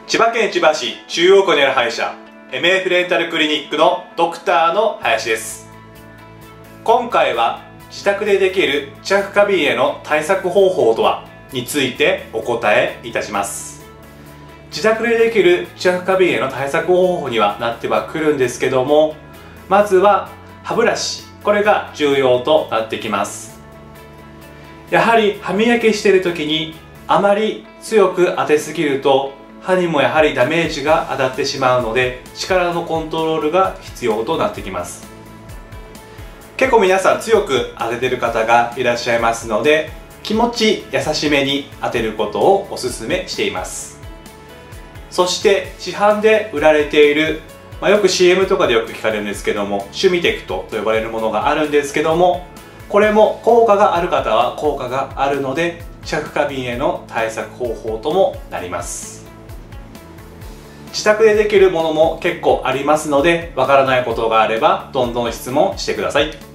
千葉県千葉市中央区にある歯医者 MF レンタルクリニックのドクターの林です。今回は自宅でできる知覚過敏への対策方法とはについてお答えいたします。自宅でできる知覚過敏への対策方法にはなってはくるんですけども、まずは歯ブラシ、これが重要となってきます。やはり歯磨きしている時にあまり強く当てすぎると歯にもやはりダメージが当たってしまうので、力のコントロールが必要となってきます。結構皆さん強く当ててる方がいらっしゃいますので、気持ち優しめに当てることをおすすめしています。そして市販で売られている、よく CM とかでよく聞かれるんですけども、シュミテクトと呼ばれるものがあるんですけども、これも効果がある方は効果があるので、知覚過敏への対策方法ともなります。自宅でできるものも結構ありますので、わからないことがあればどんどん質問してください。